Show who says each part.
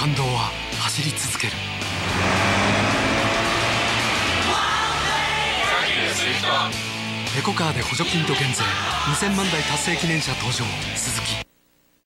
Speaker 1: 感動は走り続ける。エコカーで補助金と減税、2000万台達成記念車登場。スズキ